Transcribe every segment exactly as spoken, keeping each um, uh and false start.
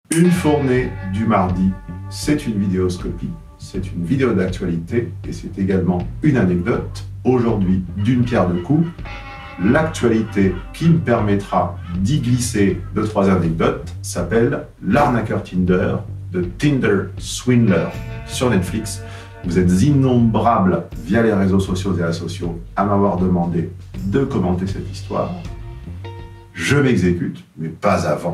Une fournée du mardi, c'est une vidéoscopie, c'est une vidéo d'actualité et c'est également une anecdote. Aujourd'hui, d'une pierre deux coups, l'actualité qui me permettra d'y glisser deux, trois anecdotes s'appelle L'arnaqueur Tinder de Tinder Swindler sur Netflix. Vous êtes innombrables via les réseaux sociaux et asociaux à m'avoir demandé de commenter cette histoire. Je m'exécute, mais pas avant.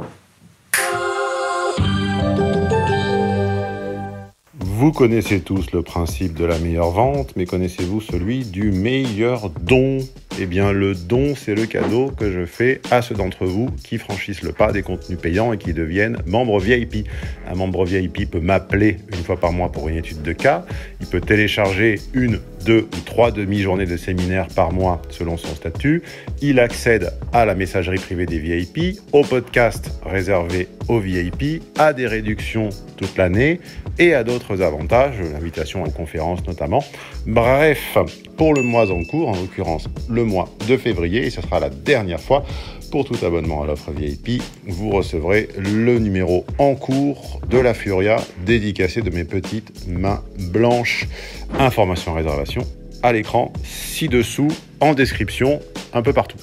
Vous connaissez tous le principe de la meilleure vente, mais connaissez-vous celui du meilleur don ? Eh bien, le don, c'est le cadeau que je fais à ceux d'entre vous qui franchissent le pas des contenus payants et qui deviennent membres V I P. Un membre V I P peut m'appeler une fois par mois pour une étude de cas. Il peut télécharger une, deux ou trois demi-journées de séminaire par mois selon son statut. Il accède à la messagerie privée des V I P, au podcast réservé aux V I P, à des réductions toute l'année et à d'autres avantages, l'invitation aux conférences notamment. Bref, pour le mois en cours, en l'occurrence le mois de février, et ce sera la dernière fois, pour tout abonnement à l'offre V I P, vous recevrez le numéro en cours de la Furia, dédicacé de mes petites mains blanches. Information réservation à l'écran, ci-dessous, en description, un peu partout.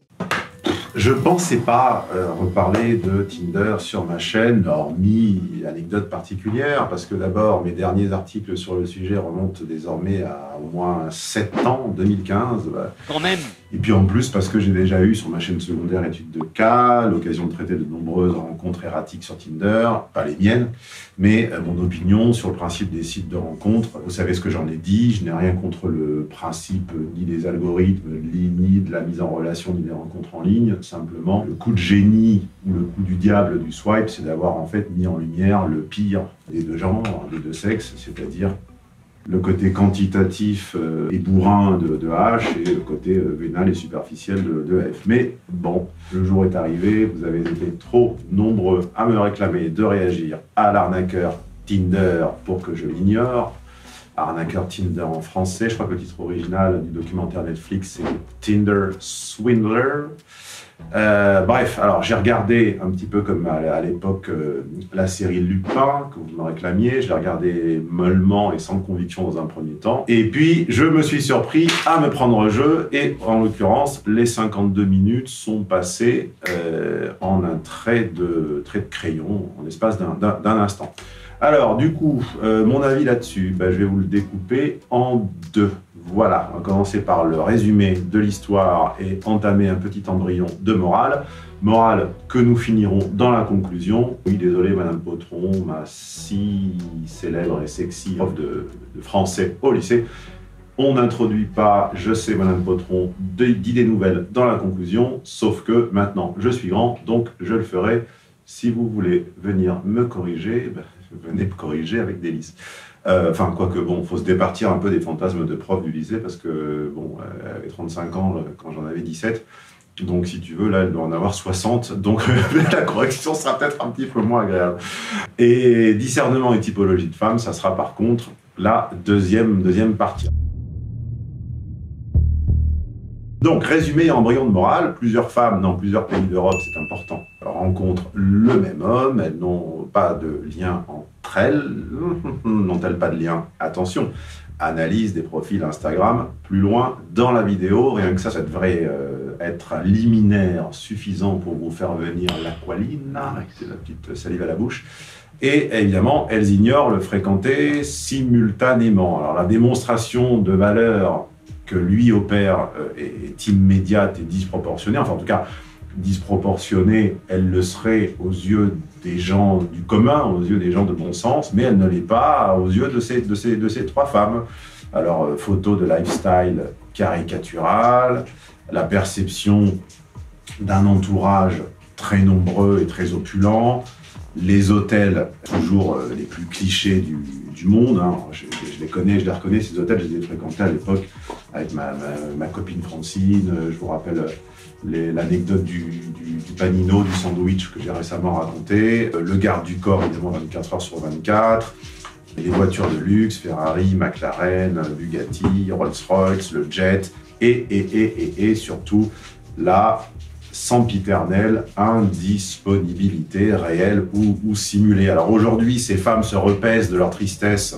Je pensais pas euh, reparler de Tinder sur ma chaîne, hormis anecdote particulière, parce que d'abord, mes derniers articles sur le sujet remontent désormais à au moins sept ans, deux mille quinze. Bah. Quand même. Et puis en plus, parce que j'ai déjà eu sur ma chaîne secondaire études de cas, l'occasion de traiter de nombreuses rencontres erratiques sur Tinder, pas les miennes, mais euh, mon opinion sur le principe des sites de rencontres. Vous savez ce que j'en ai dit, je n'ai rien contre le principe euh, ni des algorithmes, ni de la mise en relation, ni des rencontres en ligne. Simplement, le coup de génie ou le coup du diable du swipe, c'est d'avoir en fait mis en lumière le pire des deux genres, des deux sexes, c'est-à-dire le côté quantitatif euh, et bourrin de, de H et le côté euh, vénal et superficiel de, de F. Mais bon, le jour est arrivé, vous avez été trop nombreux à me réclamer de réagir à l'arnaqueur Tinder pour que je l'ignore. Arnaqueur Tinder en français, je crois que le titre original du documentaire Netflix c'est Tinder Swindler. Euh, bref, alors j'ai regardé un petit peu comme à, à l'époque euh, la série Lupin que vous me réclamiez, je l'ai regardé mollement et sans conviction dans un premier temps, et puis je me suis surpris à me prendre au jeu et en l'occurrence les cinquante-deux minutes sont passées euh, en un trait de, trait de crayon en l'espace d'un, d'un, d'un instant. Alors du coup, euh, mon avis là-dessus, ben, je vais vous le découper en deux. Voilà, on va commencer par le résumé de l'histoire et entamer un petit embryon de morale. Morale que nous finirons dans la conclusion. Oui, désolé, Madame Potron, ma si célèbre et sexy prof de, de français au lycée. On n'introduit pas, je sais, Madame Potron, d'idées nouvelles dans la conclusion, sauf que maintenant, je suis grand, donc je le ferai. Si vous voulez venir me corriger, ben, venez me corriger avec délice. Euh, enfin, quoique, bon, il faut se départir un peu des fantasmes de prof du lycée parce que, bon, elle avait trente-cinq ans quand j'en avais dix-sept. Donc, si tu veux, là, elle doit en avoir soixante. Donc, la correction sera peut-être un petit peu moins agréable. Et discernement et typologie de femmes, ça sera par contre la deuxième, deuxième partie. Donc, résumé et embryon de morale, plusieurs femmes dans plusieurs pays d'Europe, c'est important, rencontrent le même homme, elles n'ont pas de lien entre elles, n'ont-elles pas de lien? Attention, analyse des profils Instagram, plus loin dans la vidéo, rien que ça, ça devrait euh, être un liminaire suffisant pour vous faire venir l'aqualine, c'est la petite salive à la bouche. Et évidemment, elles ignorent le fréquenter simultanément. Alors la démonstration de valeur que lui opère est immédiate et disproportionnée, enfin en tout cas disproportionnée, elle le serait aux yeux des gens du commun, aux yeux des gens de bon sens, mais elle ne l'est pas aux yeux de ces, de ces, de ces trois femmes. Alors, euh, photo de lifestyle caricatural, la perception d'un entourage très nombreux et très opulent, les hôtels toujours euh, les plus clichés du, du monde, hein. je, je les connais, je les reconnais, ces hôtels, je les ai fréquentés à l'époque avec ma, ma, ma copine Francine, je vous rappelle les, l'anecdote du, du, du panino, du sandwich que j'ai récemment raconté, le garde du corps évidemment vingt-quatre heures sur vingt-quatre, les voitures de luxe, Ferrari, McLaren, Bugatti, Rolls-Royce, le jet, et, et, et, et, et surtout la sempiternelle indisponibilité réelle ou, ou simulée. Alors aujourd'hui, ces femmes se repaissent de leur tristesse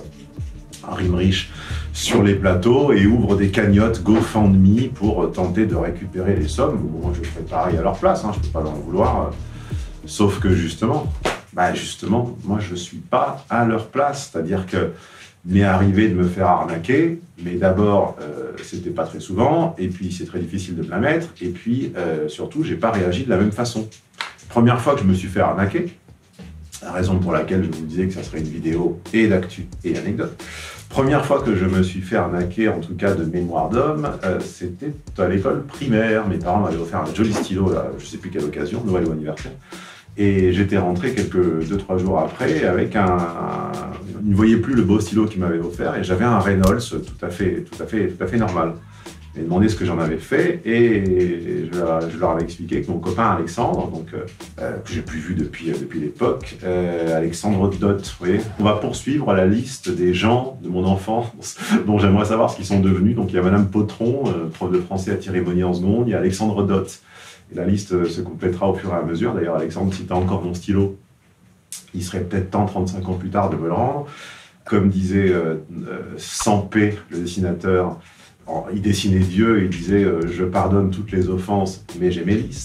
à rime riche sur les plateaux et ouvrent des cagnottes GoFundMe pour tenter de récupérer les sommes. Moi, je ferais pareil à leur place, hein, je ne peux pas leur vouloir. Sauf que justement, bah justement, moi, je ne suis pas à leur place. C'est-à-dire que m'est arrivé de me faire arnaquer, mais d'abord, euh, c'était pas très souvent, et puis c'est très difficile de me la mettre, et puis euh, surtout, j'ai pas réagi de la même façon. Première fois que je me suis fait arnaquer, la raison pour laquelle je vous disais que ça serait une vidéo et d'actu et anecdote, première fois que je me suis fait arnaquer, en tout cas de mémoire d'homme, euh, c'était à l'école primaire. Mes parents m'avaient offert un joli stylo, là, je sais plus quelle occasion, Noël ou anniversaire. Et j'étais rentré quelques deux trois jours après avec un, un ils ne voyaient plus le beau stylo qu'ils m'avaient offert et j'avais un Reynolds tout à fait tout à fait tout à fait normal. Ils m'ont demandé ce que j'en avais fait et je leur, je leur avais expliqué que mon copain Alexandre, donc euh, que j'ai plus vu depuis depuis l'époque, euh, Alexandre Dot, vous voyez, on va poursuivre la liste des gens de mon enfance dont j'aimerais savoir ce qu'ils sont devenus. Donc il y a Madame Potron, euh, prof de français à Thierry-Monnier en seconde, il y a Alexandre Dot. Et la liste se complétera au fur et à mesure. D'ailleurs, Alexandre, si tu as encore mon stylo, il serait peut-être temps, trente-cinq ans plus tard, de me le rendre. Comme disait euh, euh, Sampé, le dessinateur, en, il dessinait Dieu et il disait euh, « Je pardonne toutes les offenses, mais j'ai mes listes ».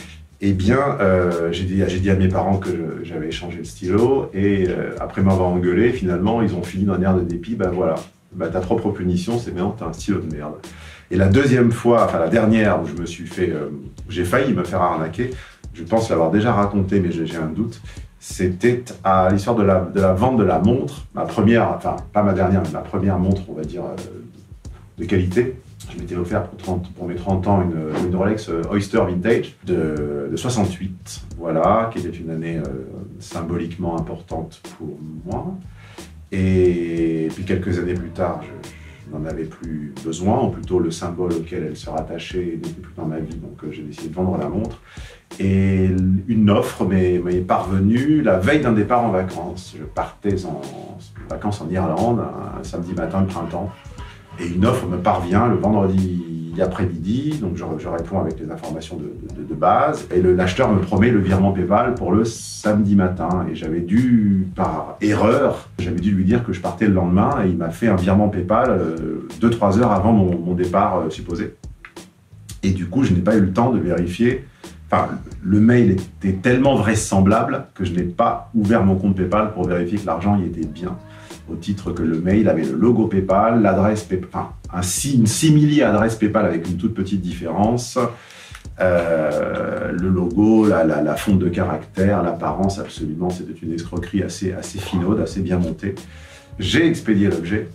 Eh bien, euh, j'ai dit, j'ai dit à mes parents que j'avais échangé le stylo et euh, après m'avoir engueulé, finalement, ils ont fini d'un air de dépit. Ben voilà, ben, ta propre punition, c'est maintenant, tu as un stylo de merde. Et la deuxième fois, enfin la dernière où je me suis fait, euh, j'ai failli me faire arnaquer, je pense l'avoir déjà raconté, mais j'ai un doute, c'était à l'histoire de la, de la vente de la montre, ma première, enfin pas ma dernière, mais ma première montre, on va dire, euh, de qualité. Je m'étais offert pour, trente, pour mes trente ans une, une Rolex Oyster Vintage de, de soixante-huit, voilà, qui était une année euh, symboliquement importante pour moi. Et puis quelques années plus tard, je, je n'en avais plus besoin, ou plutôt le symbole auquel elle se rattachait n'était plus dans ma vie, donc euh, j'ai décidé de vendre la montre. Et une offre m'est parvenue la veille d'un départ en vacances. Je partais en, en vacances en Irlande, un, un samedi matin de printemps, et une offre me parvient le vendredi après-midi, donc je, je réponds avec les informations de, de, de base, et l'acheteur me promet le virement PayPal pour le samedi matin, et j'avais dû, par erreur, j'avais dû lui dire que je partais le lendemain, et il m'a fait un virement PayPal euh, deux trois heures avant mon, mon départ euh, supposé. Et du coup, je n'ai pas eu le temps de vérifier, enfin, le mail était tellement vraisemblable que je n'ai pas ouvert mon compte PayPal pour vérifier que l'argent y était bien. Au titre que le mail avait le logo PayPal, l'adresse PayPal, enfin, un, une simili-adresse PayPal avec une toute petite différence, euh, le logo, la, la, la fonte de caractère, l'apparence, absolument, c'était une escroquerie assez, assez finaude, assez bien montée. J'ai expédié l'objet,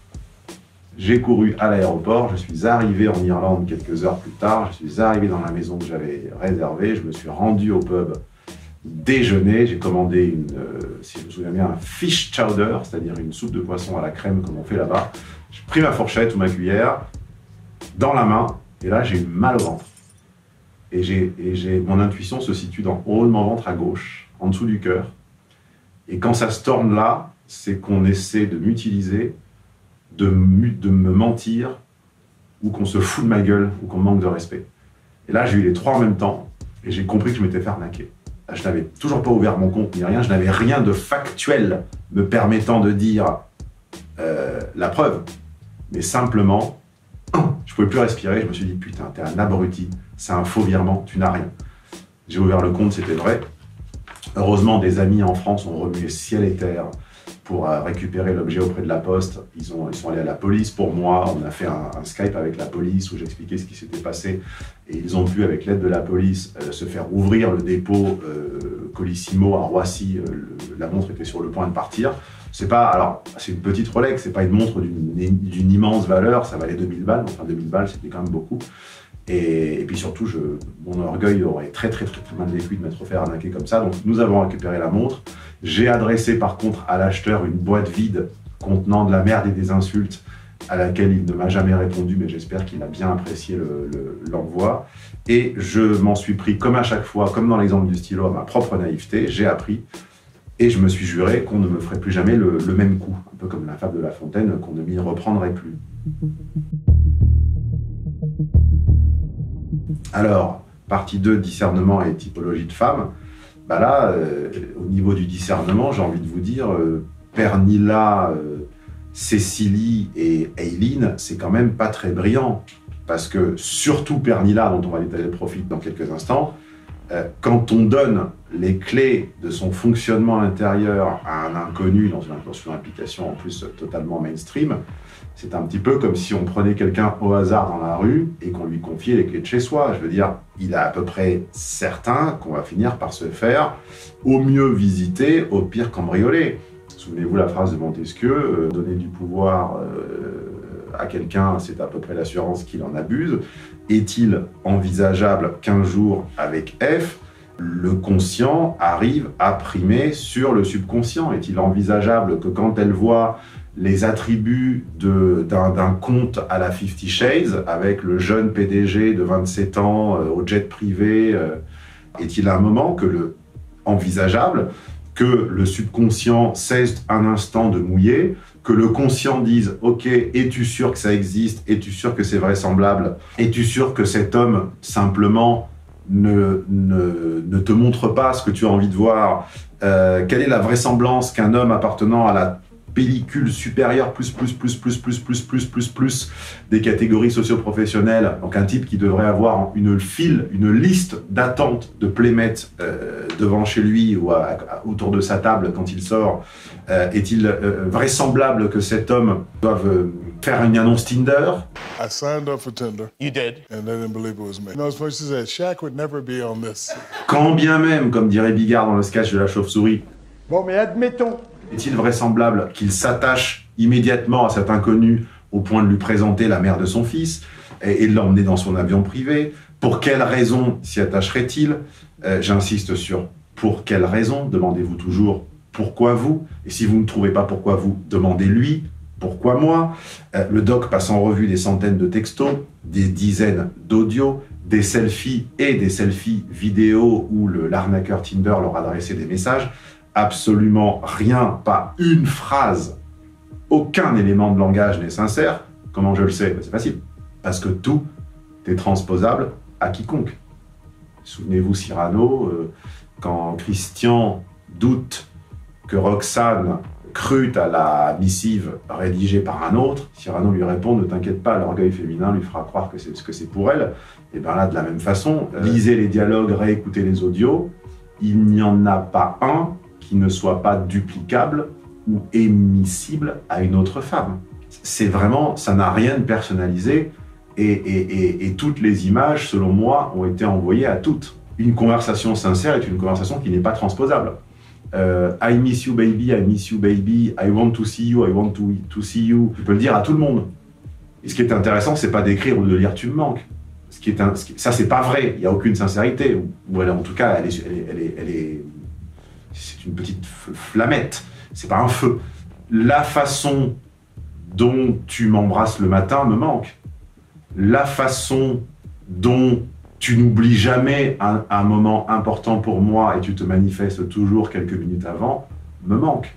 j'ai couru à l'aéroport, je suis arrivé en Irlande quelques heures plus tard, je suis arrivé dans la maison que j'avais réservée, je me suis rendu au pub déjeuner, j'ai commandé une, euh, si je me souviens bien, un fish chowder, c'est-à-dire une soupe de poisson à la crème comme on fait là-bas. J'ai pris ma fourchette ou ma cuillère dans la main, et là j'ai eu mal au ventre. Et, j'ai, et j'ai, mon intuition se situe dans haut de mon ventre à gauche, en dessous du cœur. Et quand ça se tourne là, c'est qu'on essaie de m'utiliser, de, de me mentir, ou qu'on se fout de ma gueule, ou qu'on me manque de respect. Et là j'ai eu les trois en même temps, et j'ai compris que je m'étais fait arnaquer. Je n'avais toujours pas ouvert mon compte ni rien, je n'avais rien de factuel me permettant de dire euh, la preuve. Mais simplement, je ne pouvais plus respirer, je me suis dit putain, t'es un abruti, c'est un faux virement, tu n'as rien. J'ai ouvert le compte, c'était vrai. Heureusement, des amis en France ont remué ciel et terre pour euh, récupérer l'objet auprès de la poste. Ils, ont, ils sont allés à la police pour moi, on a fait un, un Skype avec la police où j'expliquais ce qui s'était passé. Et ils ont pu, avec l'aide de la police, euh, se faire ouvrir le dépôt euh, Colissimo à Roissy. Euh, le, la montre était sur le point de partir. C'est pas, alors, c'est une petite Rolex, c'est pas une montre d'une immense valeur, ça valait deux mille balles, enfin deux mille balles, c'était quand même beaucoup. Et, et puis surtout, je, mon orgueil aurait très très très, très mal vécu de m'être fait arnaquer comme ça. Donc nous avons récupéré la montre. J'ai adressé par contre à l'acheteur une boîte vide contenant de la merde et des insultes à laquelle il ne m'a jamais répondu, mais j'espère qu'il a bien apprécié l'envoi. Le, le, et je m'en suis pris, comme à chaque fois, comme dans l'exemple du stylo, à ma propre naïveté. J'ai appris et je me suis juré qu'on ne me ferait plus jamais le, le même coup. Un peu comme la fable de La Fontaine, qu'on ne m'y reprendrait plus. Alors, partie deux, discernement et typologie de femme. Bah là, euh, au niveau du discernement, j'ai envie de vous dire, euh, Pernilla, euh, Cécilie et Aileen, c'est quand même pas très brillant. Parce que, surtout Pernilla, dont on va détailler le profil dans quelques instants, euh, quand on donne les clés de son fonctionnement intérieur à un inconnu dans une, dans une application en plus totalement mainstream, c'est un petit peu comme si on prenait quelqu'un au hasard dans la rue et qu'on lui confiait les clés de chez soi. Je veux dire, il est à peu près certain qu'on va finir par se faire au mieux visiter, au pire cambrioler. Souvenez-vous la phrase de Montesquieu, euh, donner du pouvoir euh, à quelqu'un, c'est à peu près l'assurance qu'il en abuse. Est-il envisageable qu'un jour, avec F, le conscient arrive à primer sur le subconscient? Est-il envisageable que quand elle voit les attributs d'un compte à la Fifty Shades, avec le jeune P D G de vingt-sept ans euh, au jet privé, euh, est-il un moment que le envisageable que le subconscient cesse un instant de mouiller, que le conscient dise « Ok, es-tu sûr que ça existe? Es-tu sûr que c'est vraisemblable? Es-tu sûr que cet homme, simplement, ne, ne, ne te montre pas ce que tu as envie de voir? euh, Quelle est la vraisemblance qu'un homme appartenant à la pellicule supérieure plus, plus, plus, plus, plus, plus, plus, plus, plus des catégories socio-professionnelles, donc un type qui devrait avoir une file, une liste d'attente de playmates euh, devant chez lui ou à, à, autour de sa table quand il sort, euh, est-il euh, vraisemblable que cet homme doive euh, faire une annonce Tinder? I signed up for Tinder. You did? And I didn't believe it was me. You know, as much as that, Shaq would never be on this. Quand bien même, comme dirait Bigard dans le sketch de la chauve-souris, bon, mais admettons. Est-il vraisemblable qu'il s'attache immédiatement à cet inconnu au point de lui présenter la mère de son fils et, et de l'emmener dans son avion privé? Pour quelle raison s'y attacherait-il? euh, J'insiste sur pour quelle raison. Demandez-vous toujours pourquoi vous. Et si vous ne trouvez pas pourquoi vous, demandez-lui pourquoi moi. euh, Le doc passe en revue des centaines de textos, des dizaines d'audios, des selfies et des selfies vidéo où l'arnaqueur Tinder leur adressait des messages. Absolument rien, pas une phrase, aucun élément de langage n'est sincère. Comment je le sais? C'est facile. Parce que tout est transposable à quiconque. Souvenez-vous Cyrano, euh, quand Christian doute que Roxane crut à la missive rédigée par un autre, Cyrano lui répond « Ne t'inquiète pas, l'orgueil féminin lui fera croire que c'est ce que c'est pour elle. » Et bien là, de la même façon, euh, lisez les dialogues, réécoutez les audios, il n'y en a pas un qui ne soit pas duplicable ou émissible à une autre femme. C'est vraiment, ça n'a rien de personnalisé et, et, et, et toutes les images, selon moi, ont été envoyées à toutes. Une conversation sincère est une conversation qui n'est pas transposable. Euh, I miss you baby, I miss you baby, I want to see you, I want to, to see you. Tu peux le dire à tout le monde. Et ce qui est intéressant, c'est pas d'écrire ou de lire tu me manques. Ce qui est un, ce qui, ça, c'est pas vrai. Il n'y a aucune sincérité. Ou, ou elle, en tout cas, elle est, elle est, elle est, elle est c'est une petite flammette, c'est pas un feu. La façon dont tu m'embrasses le matin me manque. La façon dont tu n'oublies jamais un, un moment important pour moi et tu te manifestes toujours quelques minutes avant me manque.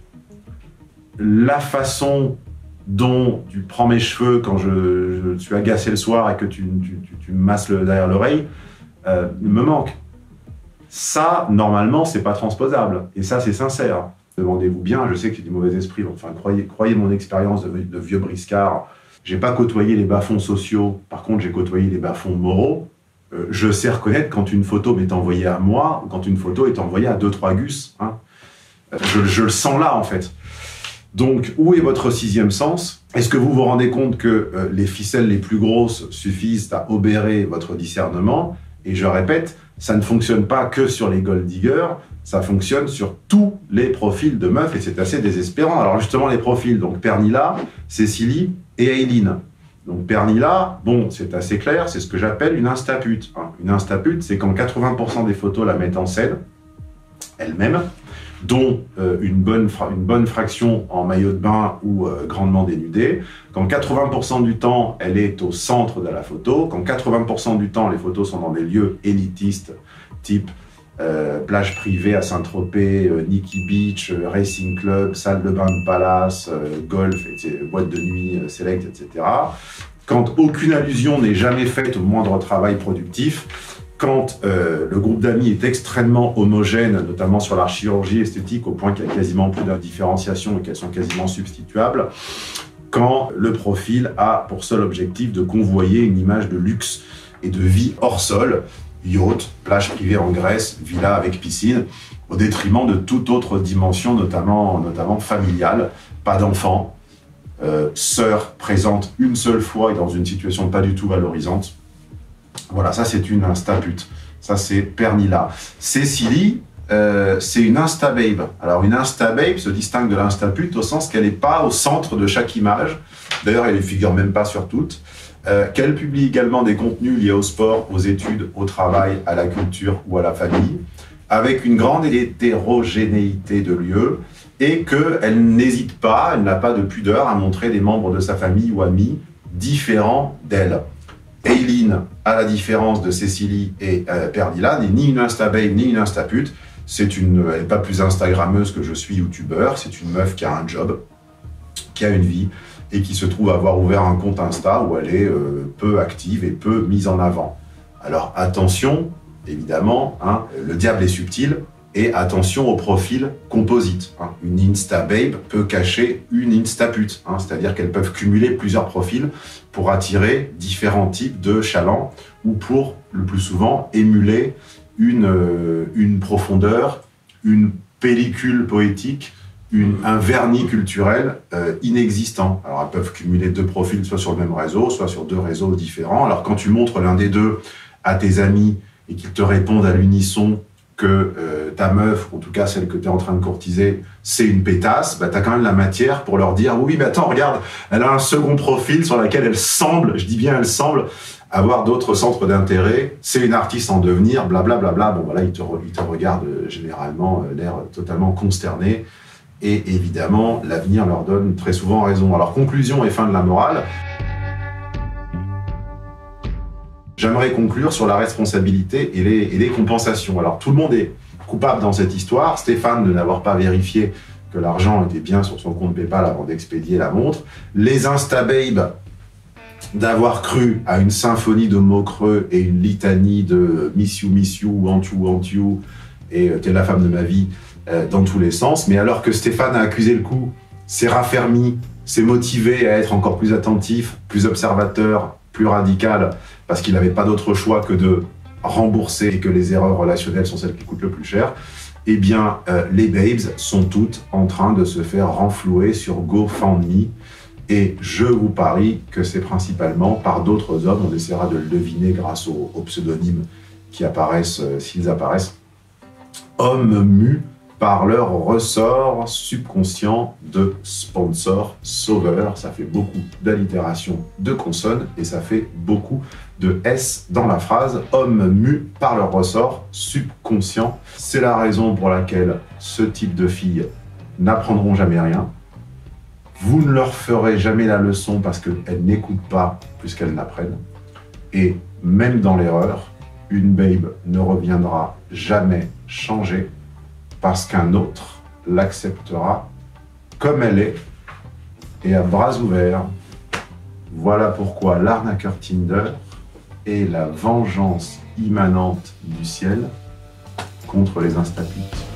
La façon dont tu prends mes cheveux quand je, je suis agacé le soir et que tu, tu, tu, tu me masses le, derrière l'oreille euh, me manque. Ça, normalement, c'est pas transposable. Et ça, c'est sincère. Demandez-vous bien, je sais que j'ai du mauvais esprit, enfin, croyez, croyez mon expérience de, de vieux briscard. J'ai pas côtoyé les bas-fonds sociaux, par contre, j'ai côtoyé les bas-fonds moraux. Euh, je sais reconnaître quand une photo m'est envoyée à moi, ou quand une photo est envoyée à deux, trois gus. Hein. Je, je le sens là, en fait. Donc, où est votre sixième sens? Est-ce que vous vous rendez compte que euh, les ficelles les plus grosses suffisent à obérer votre discernement? Et je répète, ça ne fonctionne pas que sur les gold diggers, ça fonctionne sur tous les profils de meufs et c'est assez désespérant. Alors justement, les profils, donc Pernilla, Cécilie et Aileen. Donc Pernilla, bon, c'est assez clair, c'est ce que j'appelle une instapute. Hein. Une instapute, c'est quand quatre-vingts pour cent des photos la mettent en scène, elle-même, dont euh, une, bonne une bonne fraction en maillot de bain ou euh, grandement dénudée, quand quatre-vingts pour cent du temps, elle est au centre de la photo, quand quatre-vingts pour cent du temps, les photos sont dans des lieux élitistes, type euh, plage privée à Saint-Tropez, euh, Nikki Beach, euh, Racing Club, salle de bain de Palace, euh, golf, et boîte de nuit, euh, select, et cetera. Quand aucune allusion n'est jamais faite au moindre travail productif, quand euh, le groupe d'amis est extrêmement homogène, notamment sur la chirurgie esthétique, au point qu'il y a quasiment plus de différenciation et qu'elles sont quasiment substituables, quand le profil a pour seul objectif de convoyer une image de luxe et de vie hors sol, yacht, plage privée en Grèce, villa avec piscine, au détriment de toute autre dimension, notamment, notamment familiale, pas d'enfants, euh, sœur présente une seule fois et dans une situation pas du tout valorisante. Voilà, ça c'est une instapute, ça c'est Pernilla. Cécilie, euh, c'est une instababe. Alors une instababe se distingue de l'instapute au sens qu'elle n'est pas au centre de chaque image, d'ailleurs elle ne figure même pas sur toutes, euh, qu'elle publie également des contenus liés au sport, aux études, au travail, à la culture ou à la famille, avec une grande hétérogénéité de lieux, et qu'elle n'hésite pas, elle n'a pas de pudeur à montrer des membres de sa famille ou amis différents d'elle. Aileen, à la différence de Cécilie et euh, Pernilla, n'est ni une instababe ni une instapute. C'est une, elle n'est pas plus instagrammeuse que je suis youtubeur. C'est une meuf qui a un job, qui a une vie et qui se trouve avoir ouvert un compte Insta où elle est euh, peu active et peu mise en avant. Alors attention, évidemment, hein, le diable est subtil. Et attention au profil composite. Hein. Une instababe peut cacher une instapute, hein, c'est-à-dire qu'elles peuvent cumuler plusieurs profils pour attirer différents types de chalands ou pour, le plus souvent, émuler une, euh, une profondeur, une pellicule poétique, une, un vernis culturel euh, inexistant. Alors elles peuvent cumuler deux profils soit sur le même réseau, soit sur deux réseaux différents. Alors quand tu montres l'un des deux à tes amis et qu'ils te répondent à l'unisson que euh, ta meuf, ou en tout cas celle que tu es en train de courtiser, c'est une pétasse, bah, tu as quand même la matière pour leur dire « Oui, mais attends, regarde, elle a un second profil sur lequel elle semble, je dis bien elle semble, avoir d'autres centres d'intérêt, c'est une artiste en devenir, blablabla. Bla, bla. » Bon, voilà, ils te, ils te regardent euh, généralement euh, l'air totalement consterné. Et évidemment, l'avenir leur donne très souvent raison. Alors, conclusion et fin de la morale. J'aimerais conclure sur la responsabilité et les, et les compensations. Alors, tout le monde est coupable dans cette histoire. Stéphane de n'avoir pas vérifié que l'argent était bien sur son compte PayPal avant d'expédier la montre. Les instababes d'avoir cru à une symphonie de mots creux et une litanie de « miss you, miss you, want you, want you » et « t'es la femme de ma vie euh, » dans tous les sens. Mais alors que Stéphane a accusé le coup, s'est raffermi, s'est motivé à être encore plus attentif, plus observateur, plus radical, parce qu'il n'avait pas d'autre choix que de rembourser et que les erreurs relationnelles sont celles qui coûtent le plus cher, eh bien, euh, les babes sont toutes en train de se faire renflouer sur GoFundMe. Et je vous parie que c'est principalement par d'autres hommes, on essaiera de le deviner grâce aux, aux pseudonymes qui apparaissent, euh, s'ils apparaissent, hommes mus par leur ressort subconscient de sponsor sauveur. Ça fait beaucoup d'allitération de consonnes et ça fait beaucoup de S dans la phrase. Hommes mus par leur ressort subconscient. C'est la raison pour laquelle ce type de filles n'apprendront jamais rien. Vous ne leur ferez jamais la leçon parce qu'elles n'écoutent pas plus qu'elles n'apprennent. Et même dans l'erreur, une babe ne reviendra jamais changer parce qu'un autre l'acceptera comme elle est et à bras ouverts. Voilà pourquoi l'arnaqueur Tinder est la vengeance immanente du ciel contre les instaputes.